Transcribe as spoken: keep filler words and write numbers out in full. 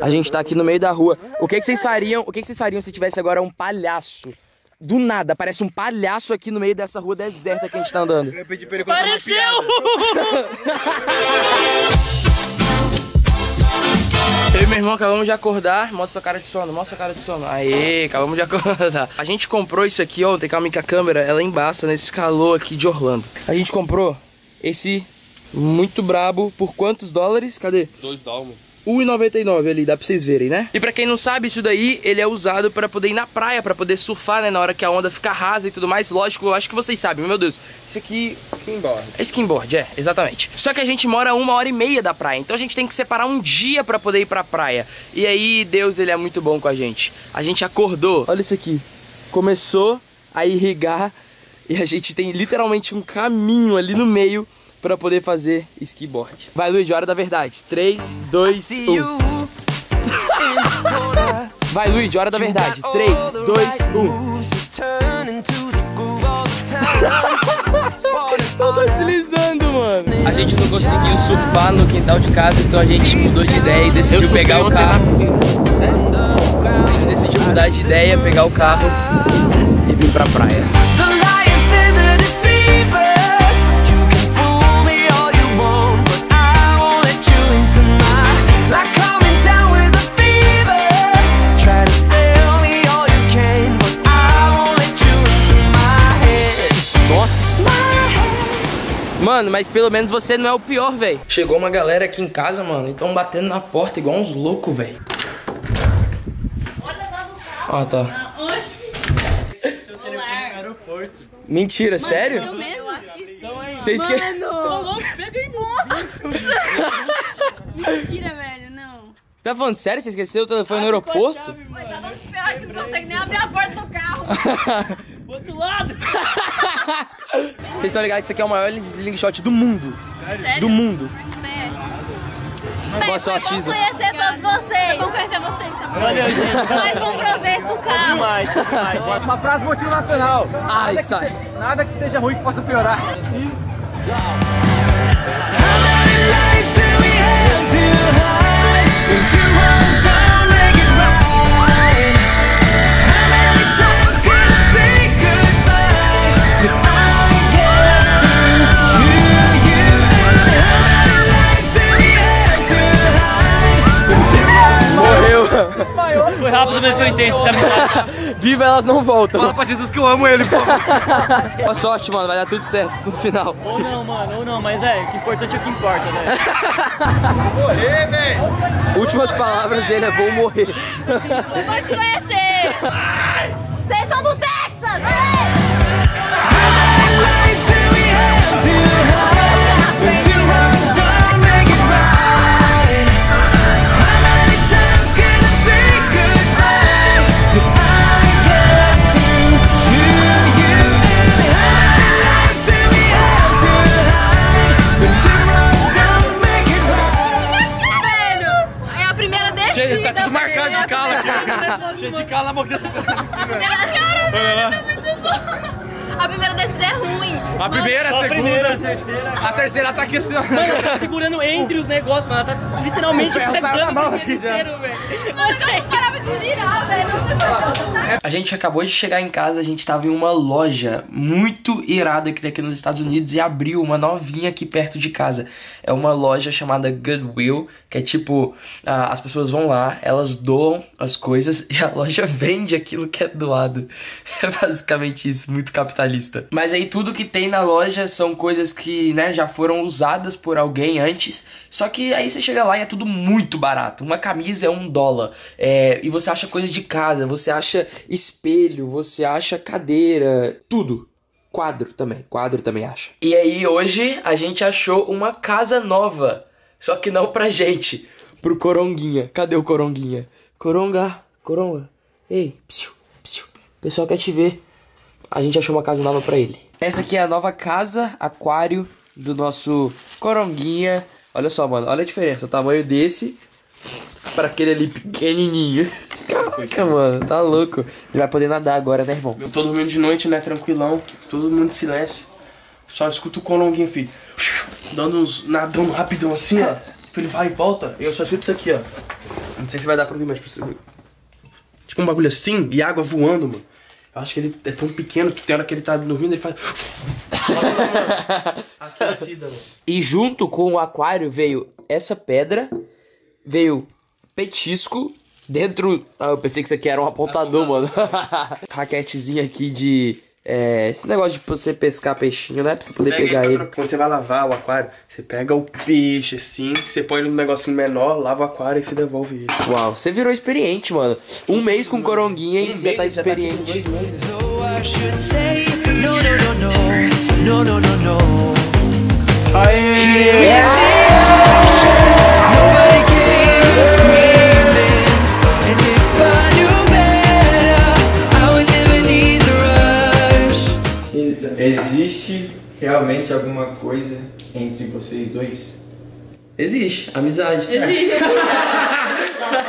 A gente tá aqui no meio da rua. O que que vocês fariam? O que que vocês fariam se tivesse agora um palhaço? Do nada, parece um palhaço aqui no meio dessa rua deserta que a gente tá andando. Eu pedi pra ele contar uma piada. Eu e meu irmão acabamos de acordar. Mostra sua cara de sono, mostra a cara de sono. Aê, acabamos de acordar. A gente comprou isso aqui ontem, calma aí que a câmera, ela embaça nesse calor aqui de Orlando. A gente comprou esse muito brabo por quantos dólares? Cadê? Dois dólares. um e noventa e nove ali, dá pra vocês verem, né? E pra quem não sabe, isso daí, ele é usado pra poder ir na praia, pra poder surfar, né? Na hora que a onda fica rasa e tudo mais. Lógico, eu acho que vocês sabem, meu Deus. Isso aqui... Skimboard. É skimboard, é, exatamente. Só que a gente mora a uma hora e meia da praia, então a gente tem que separar um dia pra poder ir pra praia. E aí, Deus, ele é muito bom com a gente. A gente acordou, olha isso aqui. Começou a irrigar e a gente tem literalmente um caminho ali no meio pra poder fazer skimboard. Vai, Luigi, hora da verdade. três, dois, um. Vai, Luigi, hora da verdade. três, dois, um. Eu tô deslizando, mano. A gente não conseguiu surfar no quintal de casa, então a gente mudou de ideia e decidiu pegar o carro. Sério? A gente decidiu mudar de ideia, pegar o carro e vir pra praia. Mano, mas pelo menos você não é o pior, velho. Chegou uma galera aqui em casa, mano, e tão batendo na porta igual uns loucos, velho. Olha lá no carro. Ó, tá. Oxi. Aeroporto. Mentira, Mano, sério? Eu mesmo acho que sim. Vocês que... Mano, pega em moça. Mentira, velho, não. Você tá falando sério? Você esqueceu o telefone no aeroporto? Mas tá no ferro que não consegue nem abrir a porta do carro. Do outro lado. Vocês estão ligados que isso aqui é o maior slingshot do mundo. Sério? Do mundo. É. Boa sorte, Isa. Vamos conhecer todos vocês. Vamos conhecer vocês, tá bom? Valeu, gente. Mais um proveito do carro. Demais, demais. Uma frase motivacional. Ai, Nada sai. que, nada que seja ruim que possa piorar. Foi rápido, mas foi intenso. Viva, elas não voltam. Fala pra Jesus que eu amo ele, pô. Boa sorte, mano. Vai dar tudo certo no final. Ou não, mano, ou não, mas é, o que importante é o que importa, né? Vou morrer, velho. Últimas palavras dele é vou morrer. Vou te conhecer. Vocês são do Texas. Tá tudo marcado de cala aqui. Cheio de cala na mão dessa pessoa. Olha lá. A primeira descida é ruim. A primeira, a segunda, a primeira, a terceira. A terceira tá aqui assim, ó. Mano, ela tá segurando entre os negócios, mano. Ela tá literalmente pegando na mão aqui já. Mano, eu não parava de girar, velho. A gente acabou de chegar em casa, a gente tava em uma loja muito irada que tem aqui nos Estados Unidos e abriu uma novinha aqui perto de casa. É uma loja chamada Goodwill, que é tipo, ah, as pessoas vão lá, elas doam as coisas e a loja vende aquilo que é doado. É basicamente isso, muito capitalista. Mas aí tudo que tem na loja são coisas que, né, já foram usadas por alguém antes, só que aí você chega lá e é tudo muito barato. Uma camisa é um dólar, é, e você acha coisa de casa, você acha espelho, você acha cadeira, tudo. Quadro também, quadro também acha. E aí hoje a gente achou uma casa nova, só que não pra gente, pro Coronguinha. Cadê o Coronguinha? Coronga, Coronga, ei, psiu, psiu. O pessoal quer te ver. A gente achou uma casa nova pra ele. Essa aqui é a nova casa, aquário do nosso Coronguinha. Olha só, mano, olha a diferença, o tamanho desse pra aquele ali pequenininho. Caraca, mano, tá louco. Ele vai poder nadar agora, né, irmão? Eu tô dormindo de noite, né, tranquilão. Todo mundo em silêncio. Só escuto o Coronguinho, filho, dando uns nadando rapidão assim, ó. Ele vai e volta. Eu só escuto isso aqui, ó. Não sei se vai dar pra ouvir, mas tipo um bagulho assim e água voando, mano. Eu acho que ele é tão pequeno que tem hora que ele tá dormindo ele faz... Aquecida, mano. E junto com o aquário veio essa pedra, veio petisco, dentro... Ah, eu pensei que isso aqui era um apontador, mano. Raquetezinha aqui de... É, esse negócio de você pescar peixinho, né? Pra você poder pega pegar ele. Quando você vai lavar o aquário, você pega o peixe assim, você põe ele num negocinho menor, lava o aquário e você devolve ele. Uau, você virou experiente, mano. Um mês com coronguinha e um você já tá experiente. Já tá Existe realmente alguma coisa entre vocês dois? Existe, amizade. Existe.